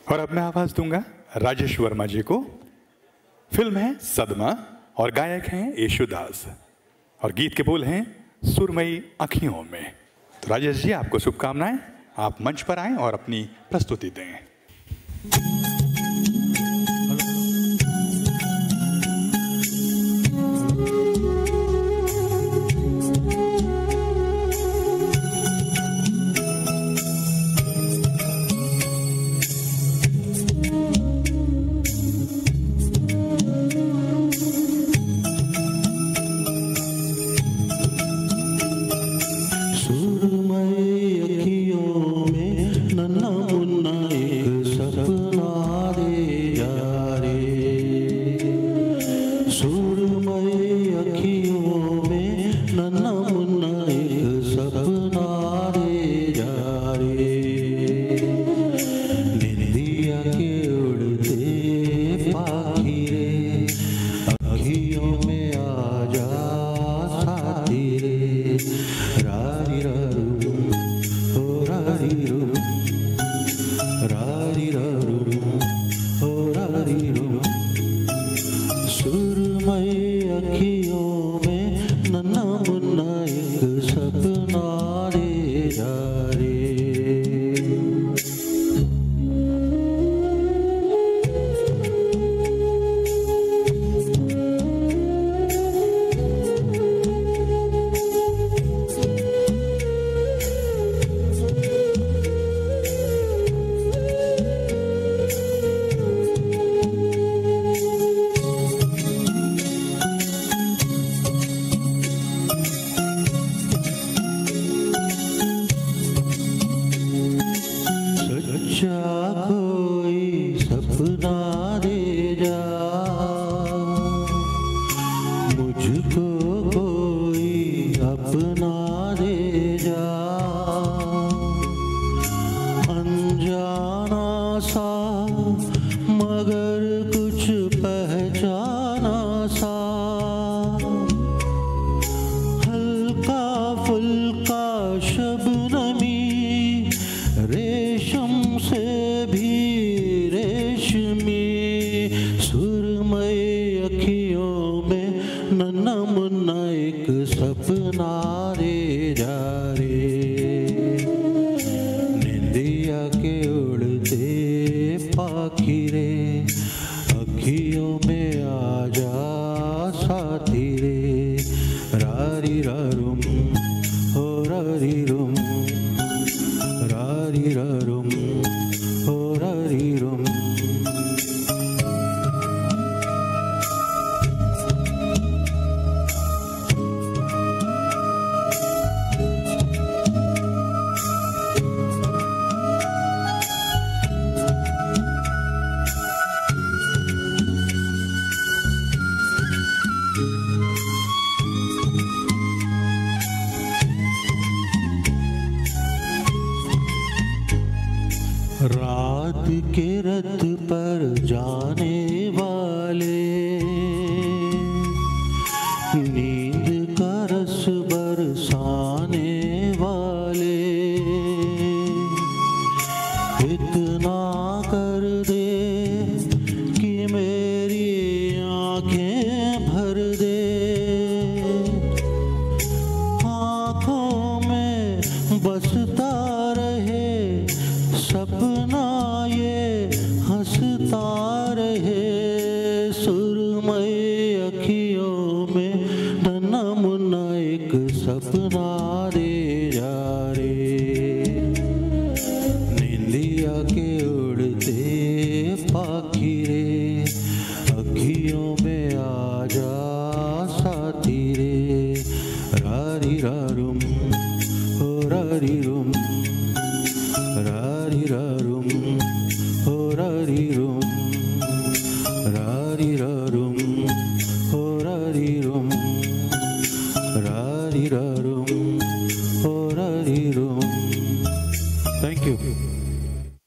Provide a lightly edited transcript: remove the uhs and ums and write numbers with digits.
और अब मैं आवाज दूंगा राजेश वर्मा जी को। फिल्म है सदमा और गायक हैं येशुदास और गीत के बोल हैं सुरमई अखियों में। तो राजेश जी, आपको शुभकामनाएं। आप मंच पर आएं और अपनी प्रस्तुति दें। रात के रथ पर जाने वाले, नींद का रस बरसाने वाले, इतना कर दे कि मेरी आंखें भर दे, आंखों में बसता रहे सपना ये हंसता रहे, सुरमई अखियों में नन्हा मुन्ना एक सपना दे जा रे।